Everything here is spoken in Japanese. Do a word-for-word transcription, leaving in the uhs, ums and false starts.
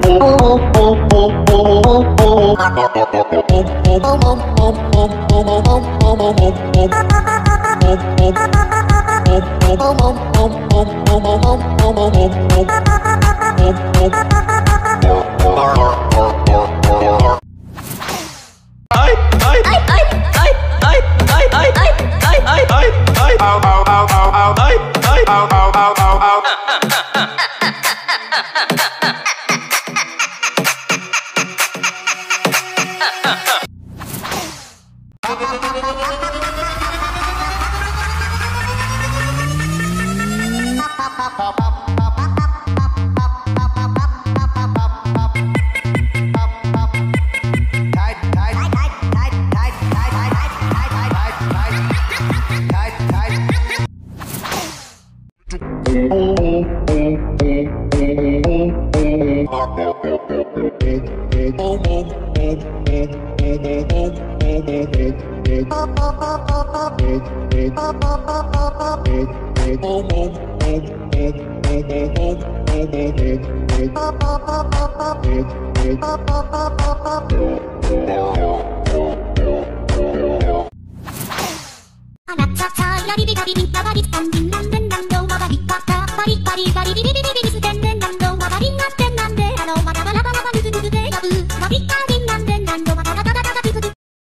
バリバリバリビビビビビステンデンナンドマバリンガッテンなんであのマタバラバラバルズルズでやぶマビッカ